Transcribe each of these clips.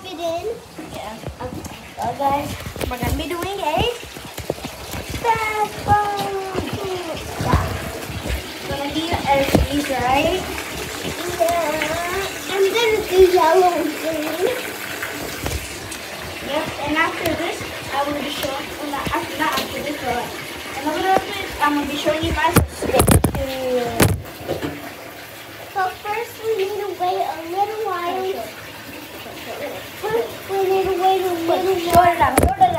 it in. Yeah. Well, guys, we're gonna be doing a bath bomb. Gonna be these, right? Yeah. And then the yellow green. Yep. And after this, I will be showing. Well, not after this, but in a little bit, I'm gonna be showing you guys a stick. But first, we need to wait a little while. First, we need to wait a little while.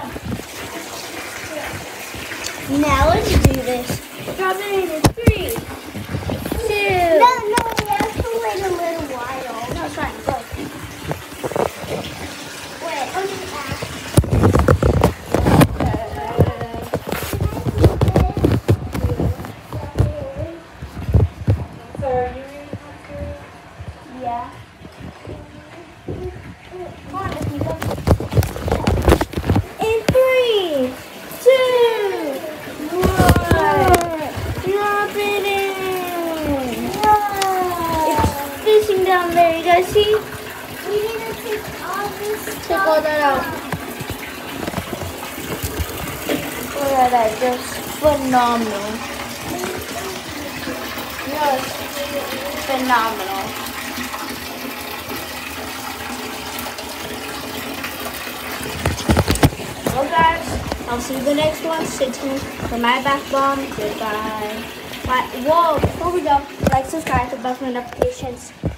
Now let's do this. Drop it in 3, 2. No, we have to wait a little while. No, it's fine. Go. Wait, Yeah. Come on, let's go. In 3, 2, 1. Drop it in. It's fishing down there. You guys see? we need to take all this Take stuff all that out. Look at that. Just phenomenal. Just phenomenal. Well, guys, I'll see you in the next one. Stay tuned for my bath bomb. Goodbye. Bye. Whoa, before we go, like, subscribe, to bell for notifications.